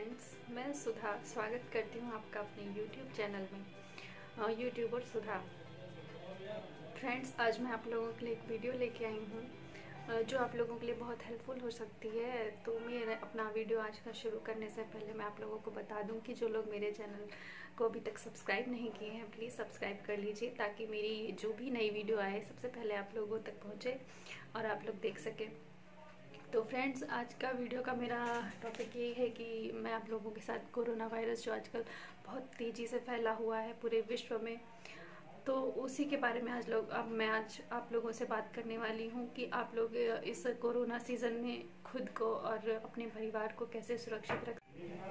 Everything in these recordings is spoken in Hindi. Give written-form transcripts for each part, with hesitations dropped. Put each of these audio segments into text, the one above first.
फ्रेंड्स, मैं सुधा स्वागत करती हूँ आपका अपने YouTube चैनल में यूट्यूबर सुधा। फ्रेंड्स, आज मैं आप लोगों के लिए एक वीडियो लेके आई हूँ जो आप लोगों के लिए बहुत हेल्पफुल हो सकती है। तो मैं अपना वीडियो आज का शुरू करने से पहले मैं आप लोगों को बता दूँ कि जो लोग मेरे चैनल को अभी तक सब्सक्राइब नहीं किए हैं, प्लीज़ सब्सक्राइब कर लीजिए ताकि मेरी जो भी नई वीडियो आए सबसे पहले आप लोगों तक पहुँचे और आप लोग देख सकें। तो फ्रेंड्स, आज का वीडियो का मेरा टॉपिक ये है कि मैं आप लोगों के साथ कोरोना वायरस जो आजकल बहुत तेज़ी से फैला हुआ है पूरे विश्व में, तो उसी के बारे में मैं आज आप लोगों से बात करने वाली हूँ कि आप लोग इस कोरोना सीज़न में खुद को और अपने परिवार को कैसे सुरक्षित रख।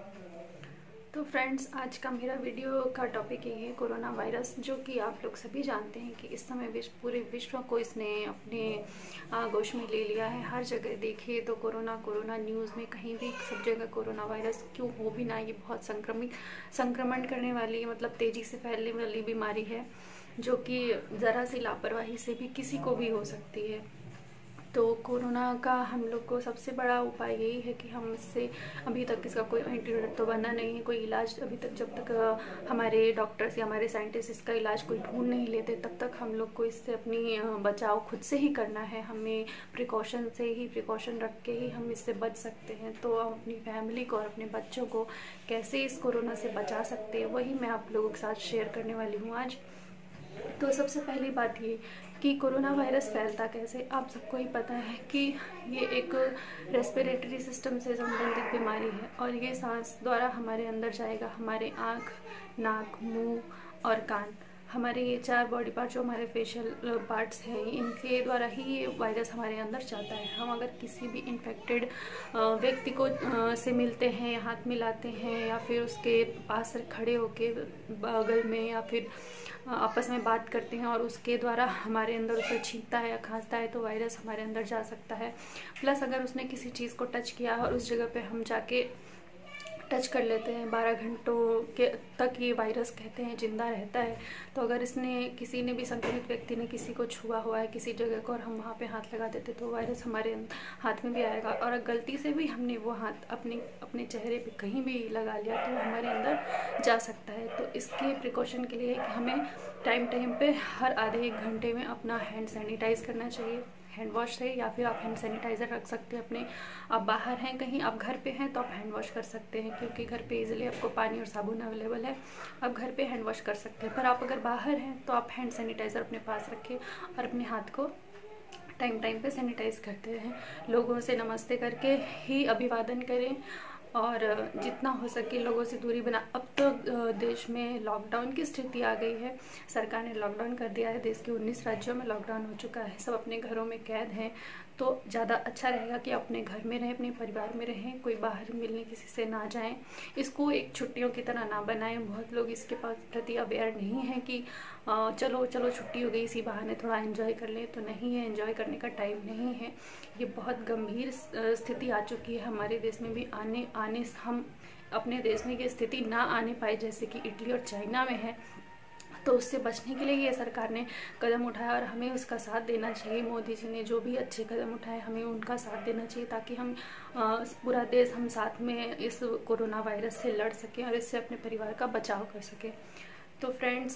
तो फ्रेंड्स, आज का मेरा वीडियो का टॉपिक ये है कोरोना वायरस, जो कि आप लोग सभी जानते हैं कि इस समय पूरे विश्व को इसने अपने आगोश में ले लिया है। हर जगह देखिए तो कोरोना न्यूज़ में कहीं भी सब जगह कोरोना वायरस क्यों हो भी ना, ये बहुत संक्रमण करने वाली, मतलब तेज़ी से फैलने वाली बीमारी है जो कि ज़रा सी लापरवाही से भी किसी को भी हो सकती है। तो कोरोना का हम लोग को सबसे बड़ा उपाय यही है कि हम इससे, अभी तक इसका कोई एंटीडोट तो बना नहीं है, कोई इलाज अभी तक, जब तक हमारे डॉक्टर्स या हमारे साइंटिस्ट इसका इलाज कोई ढूंढ नहीं लेते तब तक हम लोग को इससे अपनी बचाव खुद से ही करना है। हमें प्रिकॉशन रख के ही हम इससे बच सकते हैं। तो हम अपनी फैमिली को और अपने बच्चों को कैसे इस कोरोना से बचा सकते हैं, वही मैं आप लोगों के साथ शेयर करने वाली हूँ आज। तो सबसे पहली बात ये कि कोरोना वायरस फैलता कैसे, आप सबको ही पता है कि ये एक रेस्पिरेटरी सिस्टम से संबंधित बीमारी है और ये सांस द्वारा हमारे अंदर जाएगा। हमारे आँख, नाक, मुंह और कान, हमारे ये 4 बॉडी पार्ट जो हमारे फेशियल पार्ट्स हैं, इनके द्वारा ही ये वायरस हमारे अंदर जाता है। हम अगर किसी भी इन्फेक्टेड व्यक्ति को से मिलते हैं या हाथ मिलाते हैं या फिर उसके पास खड़े होके बगल में या फिर आपस में बात करते हैं और उसके द्वारा हमारे अंदर उसे छींकता है या खांसता है, तो वायरस हमारे अंदर जा सकता है। प्लस अगर उसने किसी चीज़ को टच किया और उस जगह पे हम जाके टच कर लेते हैं, 12 घंटों के तक ये वायरस कहते हैं जिंदा रहता है। तो अगर किसी ने भी, संक्रमित व्यक्ति ने किसी को छुआ हुआ है किसी जगह को और हम वहाँ पे हाथ लगा देते तो वायरस हमारे हाथ में भी आएगा। और अगर गलती से भी हमने वो हाथ अपने चेहरे पे कहीं भी लगा लिया तो हमारे अंदर जा सकता है। तो इसके प्रिकॉशन के लिए कि हमें टाइम पे हर आधे 1 घंटे में अपना हैंड सैनिटाइज करना चाहिए, हैंड वॉश से, या फिर आप हैंड सैनिटाइज़र रख सकते हैं अपने। आप बाहर हैं कहीं, आप घर पे हैं तो आप हैंड वॉश कर सकते हैं क्योंकि घर पे इजीली आपको पानी और साबुन अवेलेबल है, आप घर पे हैंड वॉश कर सकते हैं। पर आप अगर बाहर हैं तो आप हैंड सैनिटाइज़र अपने पास रखें और अपने हाथ को टाइम पे सैनिटाइज करते हैं। लोगों से नमस्ते करके ही अभिवादन करें और जितना हो सके लोगों से दूरी बना। अब तो देश में लॉकडाउन की स्थिति आ गई है, सरकार ने लॉकडाउन कर दिया है, देश के 19 राज्यों में लॉकडाउन हो चुका है, सब अपने घरों में कैद हैं। तो ज़्यादा अच्छा रहेगा कि अपने घर में रहें, अपने परिवार में रहें, कोई बाहर मिलने किसी से ना जाएं। इसको एक छुट्टियों की तरह ना बनाएं। बहुत लोग इसके प्रति अवेयर नहीं है कि चलो चलो छुट्टी हो गई, इसी बहाने थोड़ा एंजॉय कर लें। तो नहीं है, एंजॉय करने का टाइम नहीं है। ये बहुत गंभीर स्थिति आ चुकी है हमारे देश में भी। हम अपने देश में ये स्थिति ना आने पाए जैसे कि इटली और चाइना में है। तो उससे बचने के लिए ये सरकार ने कदम उठाया और हमें उसका साथ देना चाहिए। मोदी जी ने जो भी अच्छे कदम उठाए हमें उनका साथ देना चाहिए ताकि हम पूरा देश हम साथ में इस कोरोना वायरस से लड़ सकें और इससे अपने परिवार का बचाव कर सकें। तो फ्रेंड्स,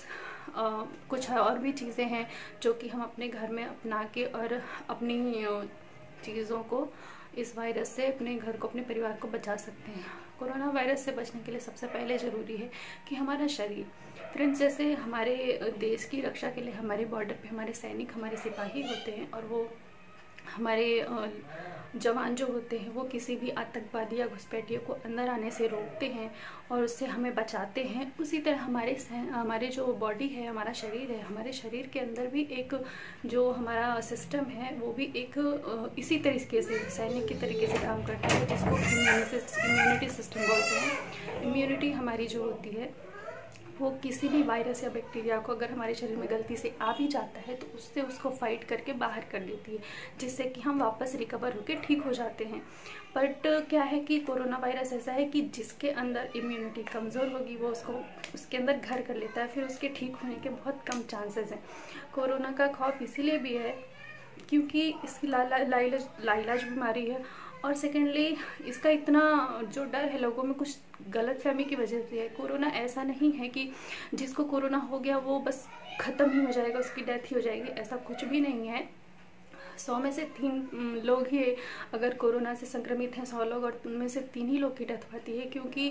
कुछ और भी चीज़ें हैं जो कि हम अपने घर में अपना के और अपनी चीज़ों को, इस वायरस से अपने घर को, अपने परिवार को बचा सकते हैं। कोरोना वायरस से बचने के लिए सबसे पहले ज़रूरी है कि हमारा शरीर, फ्रेंड्स, जैसे हमारे देश की रक्षा के लिए हमारे बॉर्डर पे हमारे सैनिक, हमारे सिपाही होते हैं और वो हमारे जवान जो होते हैं वो किसी भी आतंकवादी या घुसपैठियों को अंदर आने से रोकते हैं और उससे हमें बचाते हैं। उसी तरह हमारे जो बॉडी है, हमारा शरीर है, हमारे शरीर के अंदर भी एक जो हमारा सिस्टम है वो भी एक इसी तरीके से, सैनिक की तरीके से काम करता है, जिसको इम्यूनिटी सिस्टम बोलते हैं। इम्यूनिटी हमारी जो होती है वो किसी भी वायरस या बैक्टीरिया को अगर हमारे शरीर में गलती से आ भी जाता है तो उससे उसको फाइट करके बाहर कर देती है, जिससे कि हम वापस रिकवर होकर ठीक हो जाते हैं। बट क्या है कि कोरोना वायरस ऐसा है कि जिसके अंदर इम्यूनिटी कमज़ोर होगी वो उसके अंदर घर कर लेता है, फिर उसके ठीक होने के बहुत कम चांसेस हैं। कोरोना का खौफ इसीलिए भी है क्योंकि इसकी लाइलाज बीमारी है और सेकेंडली इसका इतना जो डर है लोगों में, कुछ गलतफहमी की वजह से है। कोरोना ऐसा नहीं है कि जिसको कोरोना हो गया वो बस ख़त्म ही हो जाएगा, उसकी डेथ ही हो जाएगी, ऐसा कुछ भी नहीं है। 100 में से 3 लोग ही अगर कोरोना से संक्रमित हैं 100 लोग, और उनमें से 3 ही लोग की डेथ होती है। क्योंकि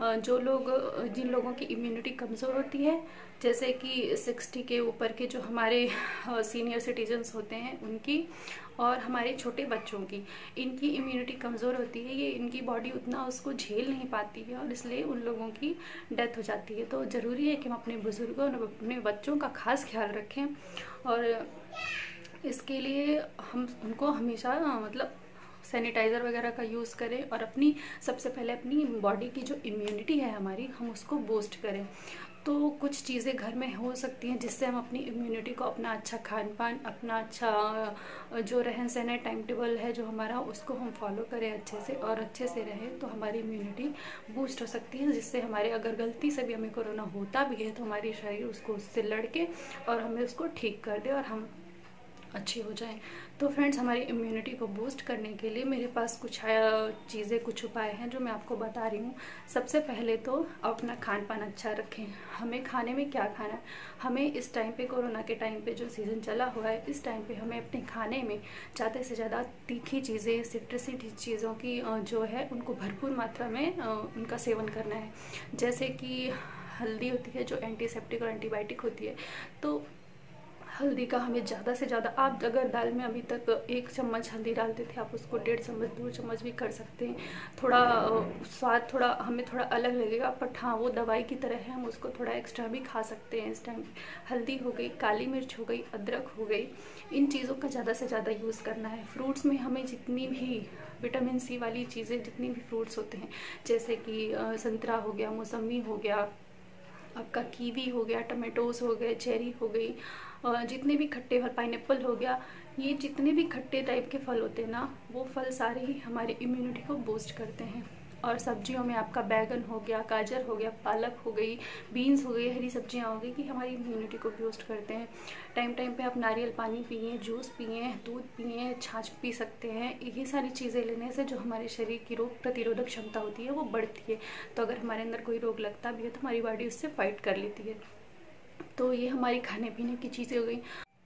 जिन लोगों की इम्यूनिटी कमज़ोर होती है, जैसे कि 60 के ऊपर के जो हमारे सीनियर सिटीजन्स होते हैं उनकी, और हमारे छोटे बच्चों की, इनकी इम्यूनिटी कमज़ोर होती है, ये इनकी बॉडी उतना उसको झेल नहीं पाती है, और इसलिए उन लोगों की डेथ हो जाती है। तो ज़रूरी है कि हम अपने बुज़ुर्गों और अपने बच्चों का खास ख्याल रखें, और इसके लिए हम उनको हमेशा मतलब सैनिटाइज़र वगैरह का यूज़ करें, और सबसे पहले अपनी बॉडी की जो इम्यूनिटी है हमारी, हम उसको बूस्ट करें। तो कुछ चीज़ें घर में हो सकती हैं जिससे हम अपनी इम्यूनिटी को, अपना अच्छा खान पान, अपना अच्छा जो रहन सहन है, टाइम टेबल है जो हमारा, उसको हम फॉलो करें अच्छे से, और अच्छे से रहें, तो हमारी इम्यूनिटी बूस्ट हो सकती है। जिससे हमारे अगर गलती से भी हमें कोरोना होता भी है तो हमारी शरीर उसको उससे लड़के और हमें उसको ठीक कर दे और हम अच्छी हो जाएं। तो फ्रेंड्स, हमारी इम्यूनिटी को बूस्ट करने के लिए मेरे पास कुछ चीज़ें, कुछ उपाय हैं जो मैं आपको बता रही हूँ। सबसे पहले तो अपना खान पान अच्छा रखें। हमें खाने में क्या खाना है, हमें इस टाइम पे, कोरोना के टाइम पे जो सीज़न चला हुआ है, इस टाइम पे हमें अपने खाने में ज़्यादा से ज़्यादा तीखी चीज़ें, सिट्रसी चीज़ों की जो है उनको भरपूर मात्रा में उनका सेवन करना है। जैसे कि हल्दी होती है जो एंटीसेप्टिक और एंटीबायोटिक होती है, तो हल्दी का हमें ज़्यादा से ज़्यादा, आप अगर दाल में अभी तक 1 चम्मच हल्दी डालते थे, आप उसको 1.5 चम्मच 2 चम्मच भी कर सकते हैं। थोड़ा स्वाद हमें थोड़ा अलग लगेगा, बट हाँ वो दवाई की तरह है, हम उसको थोड़ा एक्स्ट्रा भी खा सकते हैं इस टाइम। हल्दी हो गई, काली मिर्च हो गई, अदरक हो गई, इन चीज़ों का ज़्यादा से ज़्यादा यूज़ करना है। फ्रूट्स में हमें जितनी भी विटामिन सी वाली चीज़ें, जितनी भी फ्रूट्स होते हैं, जैसे कि संतरा हो गया, मौसमी हो गया, आपका कीवी हो गया, टमाटोस हो गए, चेरी हो गई, जितने भी खट्टे फल, पाइनएप्पल हो गया, ये जितने भी खट्टे टाइप के फल होते हैं ना, वो फल सारे ही हमारी इम्यूनिटी को बूस्ट करते हैं। और सब्जियों में आपका बैगन हो गया, गाजर हो गया, पालक हो गई, बीन्स हो गई, हरी सब्जियां हो गई, कि हमारी इम्यूनिटी को बूस्ट करते हैं। टाइम टाइम पे आप नारियल पानी पिए, जूस पिए, दूध पिए, छाछ पी सकते हैं। ये सारी चीज़ें लेने से जो हमारे शरीर की रोग प्रतिरोधक क्षमता होती है वो बढ़ती है। तो अगर हमारे अंदर कोई रोग लगता भी है तो हमारी बॉडी उससे फाइट कर लेती है। तो ये हमारी खाने पीने की चीज़ें हो गई।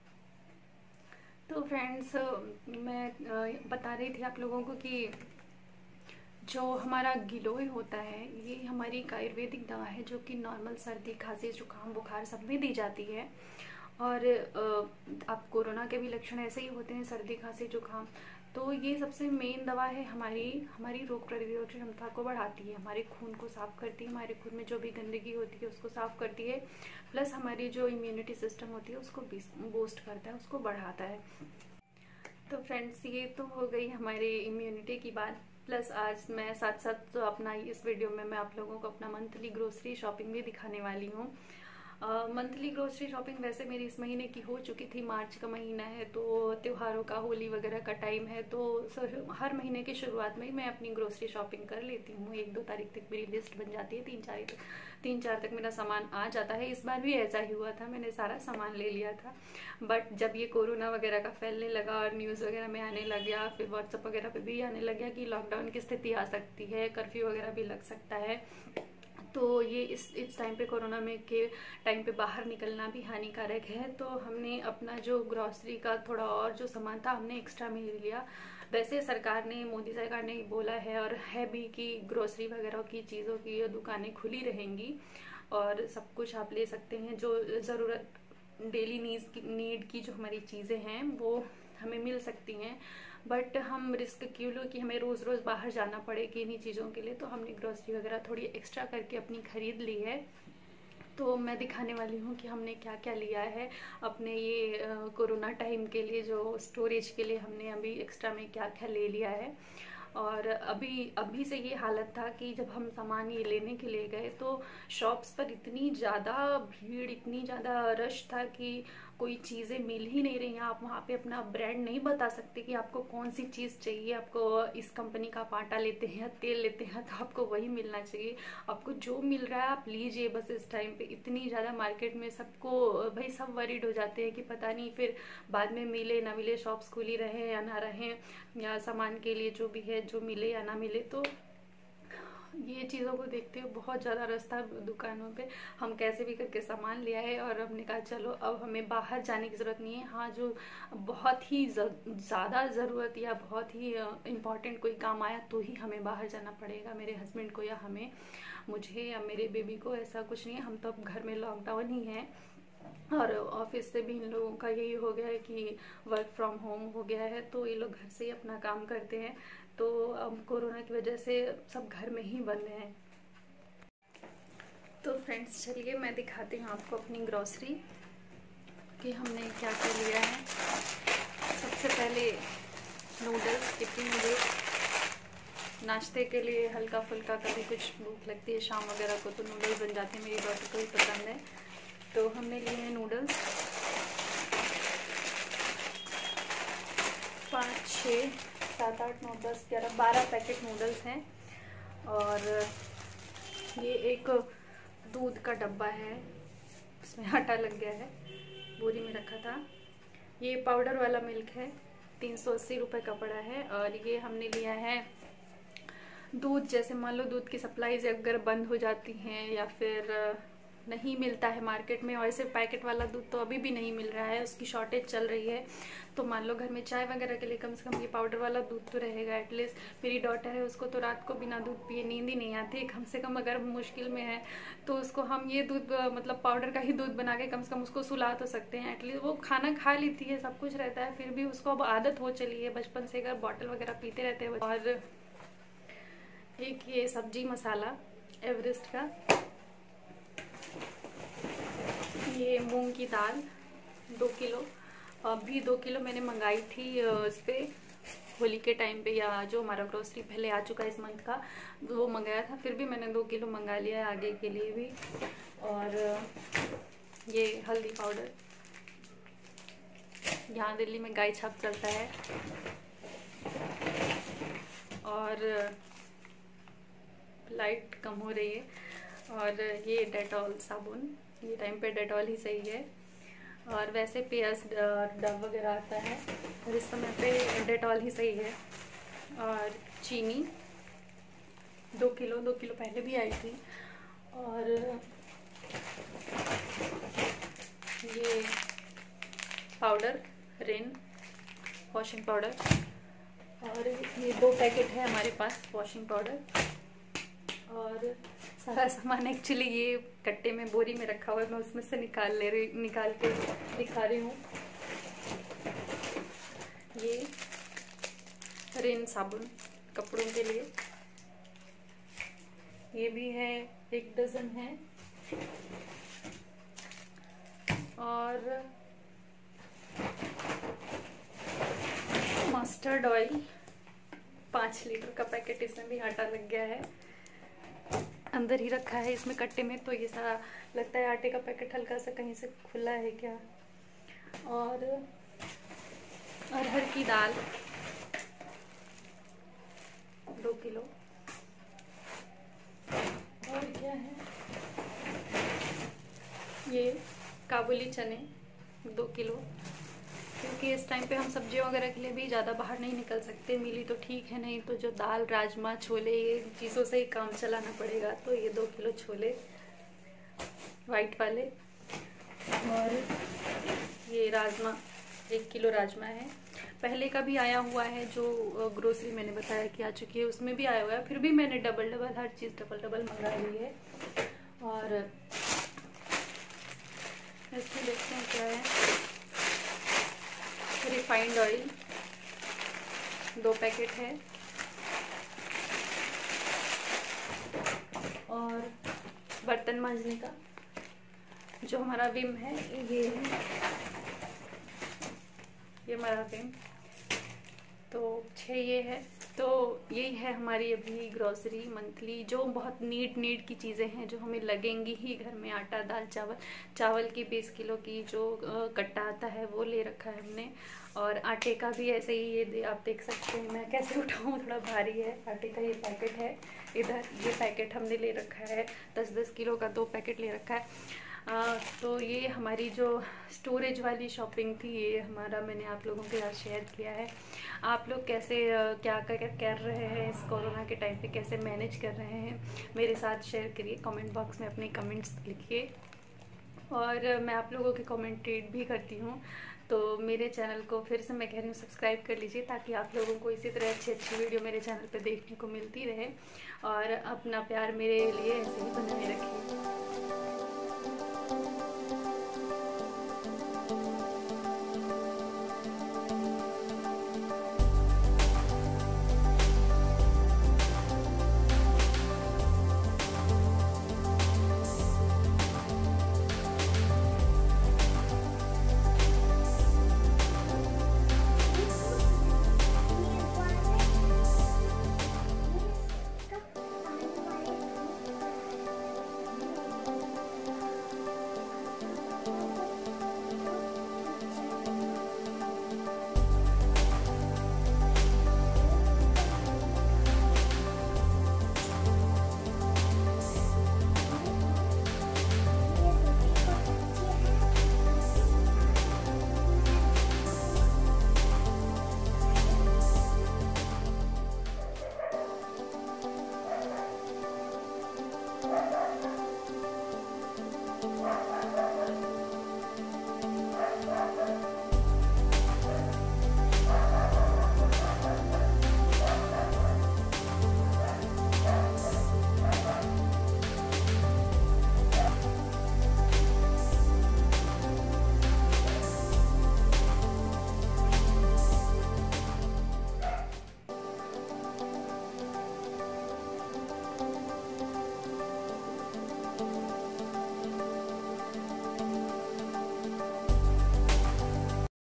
तो फ्रेंड्स, मैं बता रही थी आप लोगों को कि जो हमारा गिलोय होता है, ये हमारी एक आयुर्वेदिक दवा है जो कि नॉर्मल सर्दी, खांसी, जुकाम, बुखार सब में दी जाती है। और आप कोरोना के भी लक्षण ऐसे ही होते हैं, सर्दी, खांसी, जुकाम। तो ये सबसे मेन दवा है, हमारी रोग प्रतिरोधक क्षमता को बढ़ाती है, हमारे खून को साफ करती है, हमारे खून में जो भी गंदगी होती है उसको साफ करती है, प्लस हमारी जो इम्यूनिटी सिस्टम होती है उसको बूस्ट करता है, उसको बढ़ाता है। तो फ्रेंड्स, ये तो हो गई हमारी इम्यूनिटी की बात। प्लस आज मैं साथ साथ तो अपना इस वीडियो में मैं आप लोगों को अपना मंथली ग्रोसरी शॉपिंग भी दिखाने वाली हूँ। मंथली ग्रोसरी शॉपिंग वैसे मेरी इस महीने की हो चुकी थी, मार्च का महीना है तो त्योहारों का, होली वगैरह का टाइम है, तो हर महीने की शुरुआत में मैं अपनी ग्रोसरी शॉपिंग कर लेती हूँ। 1-2 तारीख तक मेरी लिस्ट बन जाती है, 3-4 तक मेरा सामान आ जाता है। इस बार भी ऐसा ही हुआ था, मैंने सारा सामान ले लिया था। बट जब ये कोरोना वगैरह का फैलने लगा और न्यूज़ वगैरह में आने लग गया, फिर व्हाट्सएप वगैरह पे भी आने लग गया कि लॉकडाउन की स्थिति आ सकती है, कर्फ्यू वगैरह भी लग सकता है, तो ये इस टाइम पे, कोरोना में के टाइम पे बाहर निकलना भी हानिकारक है। तो हमने अपना जो ग्रॉसरी का थोड़ा और जो सामान था हमने एक्स्ट्रा में ले लिया। वैसे सरकार ने, मोदी सरकार ने बोला है और है भी कि ग्रॉसरी वगैरह की चीज़ों की दुकानें खुली रहेंगी और सब कुछ आप ले सकते हैं। जो ज़रूरत, डेली नीड की जो हमारी चीज़ें हैं वो हमें मिल सकती हैं। बट हम रिस्क क्यों लो कि हमें रोज़ रोज़ बाहर जाना पड़े कि इन्हीं चीज़ों के लिए, तो हमने ग्रोसरी वगैरह थोड़ी एक्स्ट्रा करके अपनी खरीद ली है। तो मैं दिखाने वाली हूँ कि हमने क्या क्या लिया है अपने ये कोरोना टाइम के लिए, जो स्टोरेज के लिए हमने अभी एक्स्ट्रा में क्या क्या ले लिया है। और अभी से ये हालत था कि जब हम सामान ये लेने के लिए गए तो शॉप्स पर इतनी ज़्यादा भीड़, इतनी ज़्यादा रश था कि कोई चीज़ें मिल ही नहीं रही हैं, आप वहाँ पे अपना ब्रांड नहीं बता सकते कि आपको कौन सी चीज़ चाहिए, आपको इस कंपनी का आप आटा लेते हैं या तेल लेते हैं तो आपको वही मिलना चाहिए। आपको जो मिल रहा है आप लीजिए बस। इस टाइम पे इतनी ज़्यादा मार्केट में सबको भाई सब वरीड हो जाते हैं कि पता नहीं फिर बाद में मिले ना मिले, शॉप्स खुली रहे या ना रहे, या सामान के लिए जो भी है जो मिले या ना मिले। तो ये चीज़ों को देखते हुए बहुत ज़्यादा रास्ता दुकानों पे हम कैसे भी करके सामान ले आए और हमने कहा चलो अब हमें बाहर जाने की ज़रूरत नहीं है। हाँ, जो बहुत ही ज़्यादा ज़रूरत या बहुत ही इम्पॉर्टेंट कोई काम आया तो ही हमें बाहर जाना पड़ेगा, मेरे हस्बैंड को या हमें, मुझे या मेरे बेबी को। ऐसा कुछ नहीं है, हम तो अब घर में लॉकडाउन ही है और ऑफिस से भी इन लोगों का यही हो गया है कि वर्क फ्रॉम होम हो गया है, तो ये लोग घर से ही अपना काम करते हैं। तो अब कोरोना की वजह से सब घर में ही बंद हैं। तो फ्रेंड्स चलिए मैं दिखाती हूँ आपको अपनी ग्रॉसरी कि हमने क्या क्या लिया है। सबसे पहले नूडल्स, क्योंकि मुझे नाश्ते के लिए हल्का फुल्का कभी कुछ भूख लगती है शाम वगैरह को तो नूडल्स बन जाते हैं, मेरी डॉटर को भी पसंद है। तो हमने लिए हैं नूडल्स 5, 6, 7, 8, 9, 10, 11, 12 पैकेट नूडल्स हैं। और ये एक दूध का डब्बा है, उसमें आटा लग गया है, बोरी में रखा था। ये पाउडर वाला मिल्क है, 380 रुपये का पड़ा है। और ये हमने लिया है दूध, जैसे मान लो दूध की सप्लाईज अगर बंद हो जाती हैं या फिर नहीं मिलता है मार्केट में, और ऐसे पैकेट वाला दूध तो अभी भी नहीं मिल रहा है, उसकी शॉर्टेज चल रही है। तो मान लो घर में चाय वगैरह के लिए कम से कम ये पाउडर वाला दूध तो रहेगा एटलीस्ट। मेरी डॉटर है, उसको तो रात को बिना दूध पिए नींद ही नहीं आती, कम से कम अगर मुश्किल में है तो उसको हम ये दूध मतलब पाउडर का ही दूध बना के कम से कम उसको सुला तो सकते हैं। एटलीस्ट वो खाना खा लेती है, सब कुछ रहता है, फिर भी उसको अब आदत हो चली है बचपन से, अगर बॉटल वगैरह पीते रहते हैं। और एक ये सब्जी मसाला एवरेस्ट का, ये मूंग की दाल 2 किलो, अभी 2 किलो मैंने मंगाई थी इस पे होली के टाइम पे, या जो हमारा ग्रोसरी पहले आ चुका है इस मंथ का वो मंगाया था, फिर भी मैंने 2 किलो मंगा लिया है आगे के लिए भी। और ये हल्दी पाउडर, यहाँ दिल्ली में गाय छाप चलता है। और लाइट कम हो रही है। और ये डेटॉल साबुन, ये टाइम पे डेटॉल ही सही है। और वैसे पियर्स डव वगैरह आता है और इस समय पे डेटॉल ही सही है। और चीनी 2 किलो पहले भी आई थी। और ये पाउडर रिन वॉशिंग पाउडर, और ये 2 पैकेट है हमारे पास वॉशिंग पाउडर। और सारा सामान एक्चुअली ये कट्टे में बोरी में रखा हुआ है, मैं उसमें से निकाल के दिखा रही हूँ। ये रिन साबुन कपड़ों के लिए, ये भी है 1 डज़न है। और मस्टर्ड ऑयल 5 लीटर का पैकेट, इसमें भी आटा लग गया है, अंदर ही रखा है इसमें कट्टे में, तो ये सारा लगता है आटे का पैकेट हल्का सा कहीं से खुला है क्या। और अरहर की दाल 2 किलो। और क्या है, ये काबुली चने 2 किलो, क्योंकि इस टाइम पे हम सब्जी वगैरह के लिए भी ज़्यादा बाहर नहीं निकल सकते, मिली तो ठीक है, नहीं तो जो दाल राजमा छोले ये चीज़ों से ही काम चलाना पड़ेगा। तो ये 2 किलो छोले वाइट वाले। और ये राजमा 1 किलो राजमा है, पहले का भी आया हुआ है, जो ग्रोसरी मैंने बताया कि आ चुकी है उसमें भी आया हुआ है, फिर भी मैंने डबल हर चीज़ डबल मंगा ली है। और इसमें देखते हैं क्या है, रिफाइंड ऑयल 2 पैकेट है। और बर्तन मांजने का जो हमारा विम है, ये है, ये हमारा विम, तो 6 ये है। तो यही है हमारी अभी ग्रॉसरी मंथली, जो बहुत नीड की चीज़ें हैं जो हमें लगेंगी ही घर में। आटा, दाल, चावल की 20 किलो की जो कट्टा आता है वो ले रखा है हमने। और आटे का भी ऐसे ही, ये आप देख सकते हैं, मैं कैसे उठाऊँ, थोड़ा भारी है। आटे का ये पैकेट है, इधर ये पैकेट हमने ले रखा है, 10-10 किलो का 2 पैकेट ले रखा है। तो ये हमारी जो स्टोरेज वाली शॉपिंग थी, ये हमारा मैंने आप लोगों के साथ शेयर किया है। आप लोग कैसे क्या कर रहे हैं इस कोरोना के टाइम पे, कैसे मैनेज कर रहे हैं, मेरे साथ शेयर करिए। कमेंट बॉक्स में अपने कमेंट्स लिखिए, और मैं आप लोगों के कमेंट रीड भी करती हूँ। तो मेरे चैनल को फिर से मैं कह रही हूँ सब्सक्राइब कर लीजिए, ताकि आप लोगों को इसी तरह अच्छी वीडियो मेरे चैनल पे देखने को मिलती रहे, और अपना प्यार मेरे लिए ऐसे ही बनाए रखिए।